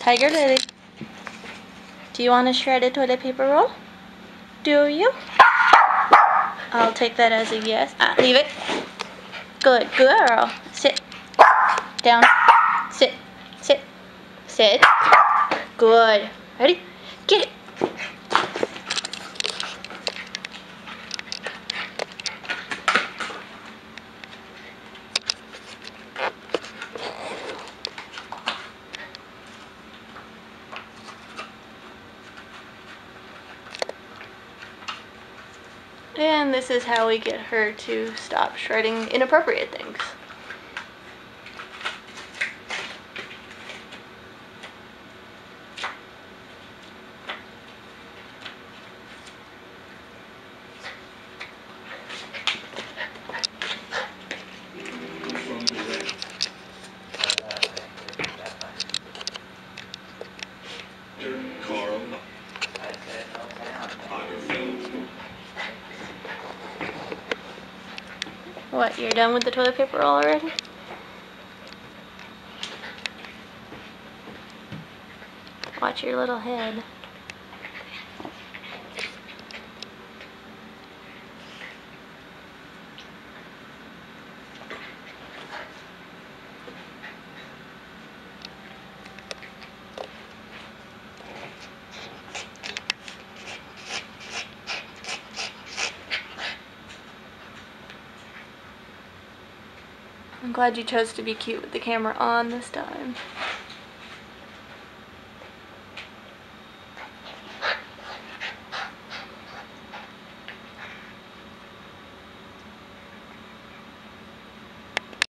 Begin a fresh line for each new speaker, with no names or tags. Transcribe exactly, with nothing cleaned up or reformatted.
Tiger Lily. Do you want a shredded toilet paper roll? Do you? I'll take that as a yes. Ah, leave it. Good girl. Sit. Down. Sit. Sit. Sit. Good. Ready? Get it. And this is how we get her to stop shredding inappropriate things. What, you're done with the toilet paper roll already? Watch your little head. I'm glad you chose to be cute with the camera on this time.